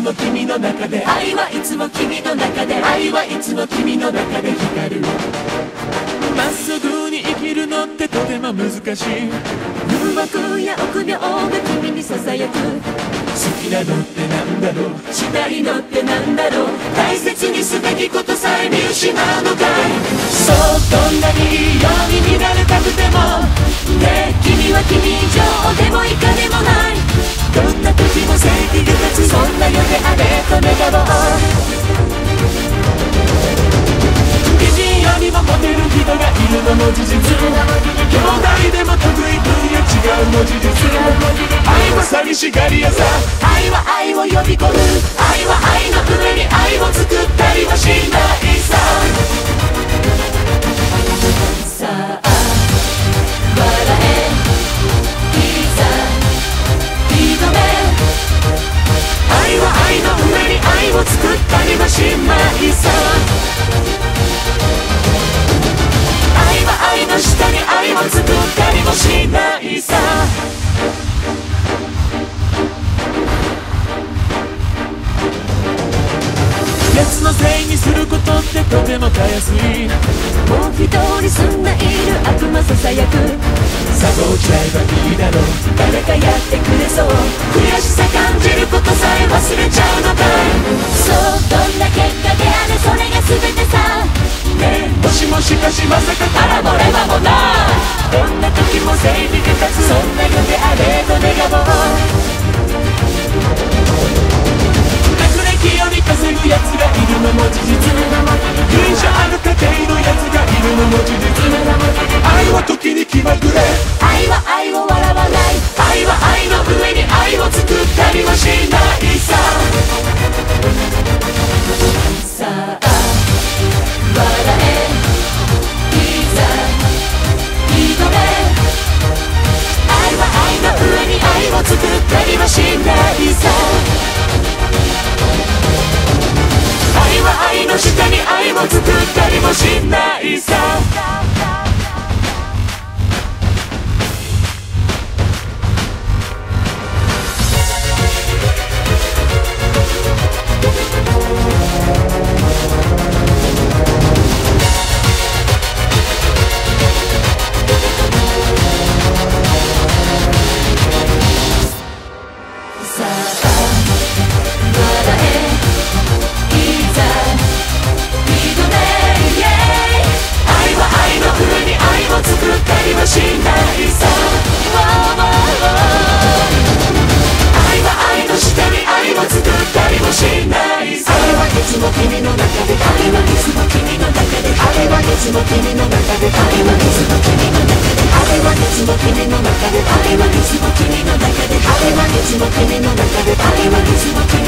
も君の中で、愛はいつも君の中で、愛はいつも君の中で光る。まっすぐに生きるのってとても難しい。誘惑や臆病が君にささやく。好きなのってなんだろう、したいのってなんだろう、大切にすべきことさえ見失うのかい。そう、どんなにいいように見られたくてもね、君は君以上でも以下でもない。どんな時も正義が勝つ、そんな世であれと願おう。美人よりもモテる人がいるのも事実、兄弟でも得意分野違うも事実。愛は寂しがり屋さ、愛は愛を呼び込む、愛は愛の上に愛を作ったりはしないさ。さあ笑え、いざ挑め、愛は愛の上に愛を作ったりはしないさ。愛は愛の下に愛を作ったりもしないさ。別のせいにすることってとてもたやすい。もう一人住んでいる悪魔ささやく、サボっちゃえばいいだろう、誰かやってくれそう、悔しさ感じることさえ忘れちゃうのかい。そう、どんな結果であれそれが全てさ。ねえ、もしもしかしまさかからもればもな。どんな時も正義が勝つ、そんな世であれと願おう。学歴より稼ぐ奴がいるのも事実、由緒ある家庭の奴がいるのも事実。愛は時に気まぐれ、愛は愛を笑わない、愛は愛の上に愛を作ったりはしないさ。さあ笑え、いざ挑め、愛は愛の上に愛を作ったりはしないさ。愛は愛の下に愛を作ったりもしないさ。つも君の中で、愛はいつも君の中で、愛はいつも君の中で、愛はいつも君の中で、愛はいつも君の中で、愛はいつも君の中で。